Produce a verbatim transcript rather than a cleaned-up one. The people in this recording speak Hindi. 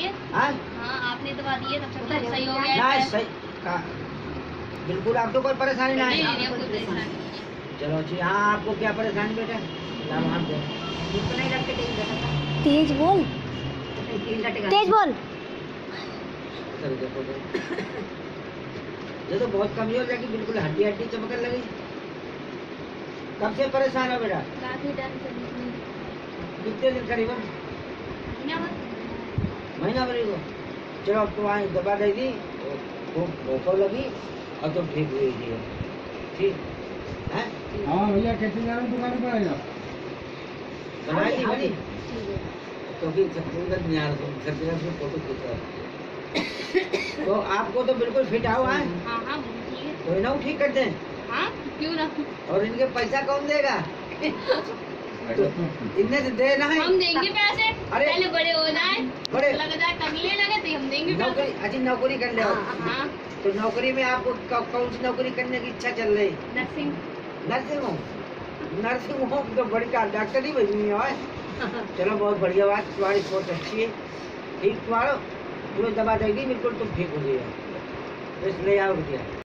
है। हाँ आपने दवा दी है, तब तक सही हो गया ना है। सही कहा। बिल्कुल आपको कोई परेशानी ना नहीं, है। नहीं, कोई परेशानी नहीं है। चलो जी। हाँ आपको क्या परेशानी बेटा? तेज बोल, तेज बोल। सर देखो तो ये तो बहुत कमजोर लगी, बिल्कुल हड्डी हड्डी चमकने लगी। कब से परेशान हो बेटा? काफी टाइम से। कितने दिन करीबन? महीना भर को। चलो अब तुम्हारी दवा दे दी, खूब भूख लगी और तुम ठीक हुई थी। ठीक है? हाँ भैया कैसे जा रहे हो दुकान पर? आएगा बनाई थी बनी क्योंकि छत्तीसगढ़ नहीं आ रहा, छत्तीसगढ़ से फोटो खींच रहा। तो आपको तो बिल्कुल फिट आओ है। हाँ हाँ ठीक है। कोई ना ठीक कर दें। हाँ क्यों ना। और इनके पैसा कौन देगा? तो इनने से देना है। हम देंगे पैसे। अरे पहले बड़े हो जाए, बड़े लग जाए, तगले लगे तो हम देंगे पैसे। नौकरी अच्छी नौकरी कर ले। हाँ तो नौकरी में आपको कौन सी नौकरी करने की इच्छा चल रही? Nursing. Nursing home. Nursing home तो बड़ी का डॉक्टर ही बनी है। चलो बहुत बढ़िया बात, तुम्हारी सोच अच्छी है। ठीक तुम्हारा तुम्हें दवा देगी, बिल्कुल तुम ठीक हो जाएगा। इसलिए आओ भैया।